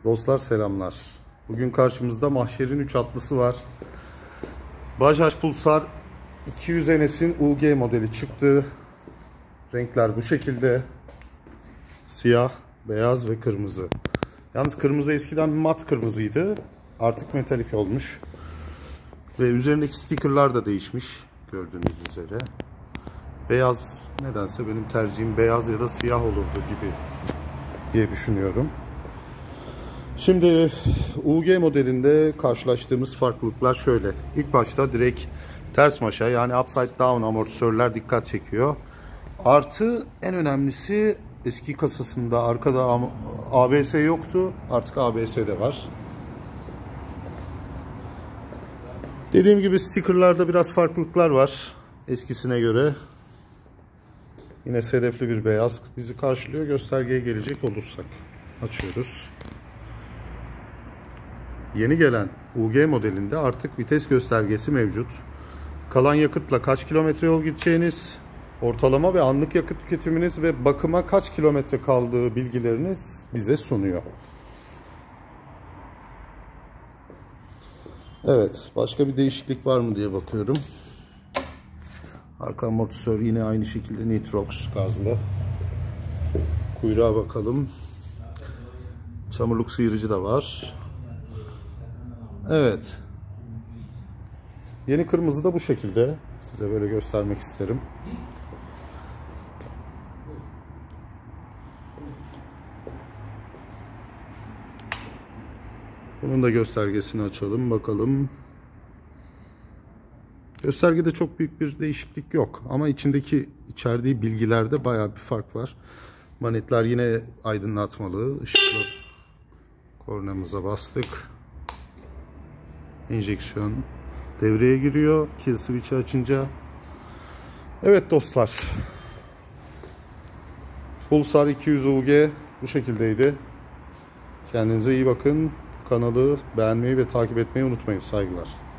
Dostlar selamlar. Bugün karşımızda Mahşer'in 3 atlısı var. Bajaj Pulsar 200 NS'in UG modeli çıktı. Renkler bu şekilde. Siyah, beyaz ve kırmızı. Yalnız kırmızı eskiden mat kırmızıydı. Artık metalik olmuş. Ve üzerindeki stickerlar da değişmiş. Gördüğünüz üzere. Beyaz, nedense benim tercihim beyaz ya da siyah olurdu gibi diye düşünüyorum. Şimdi UG modelinde karşılaştığımız farklılıklar şöyle. İlk başta direkt ters maşa, yani upside down amortisörler dikkat çekiyor. Artı en önemlisi, eski kasasında arkada ABS yoktu. Artık ABS de var. Dediğim gibi stickerlarda biraz farklılıklar var eskisine göre. Yine sedefli bir beyaz bizi karşılıyor. Göstergeye gelecek olursak açıyoruz. Yeni gelen UG modelinde artık vites göstergesi mevcut. Kalan yakıtla kaç kilometre yol gideceğiniz, ortalama ve anlık yakıt tüketiminiz ve bakıma kaç kilometre kaldığı bilgilerini bize sunuyor. Evet, başka bir değişiklik var mı diye bakıyorum. Arka amortisör yine aynı şekilde Nitrox gazlı. Kuyruğa bakalım. Çamurluk sıyırıcı da var. Evet. Yeni kırmızı da bu şekilde. Size böyle göstermek isterim. Bunun da göstergesini açalım bakalım. Göstergede çok büyük bir değişiklik yok ama içerdiği bilgilerde bayağı bir fark var. Manetler yine aydınlatmalı. Işıklı. Kornamıza bastık. Enjeksiyon devreye giriyor. Kill switch'i açınca. Evet dostlar. Pulsar 200 UG bu şekildeydi. Kendinize iyi bakın. Kanalı beğenmeyi ve takip etmeyi unutmayın. Saygılar.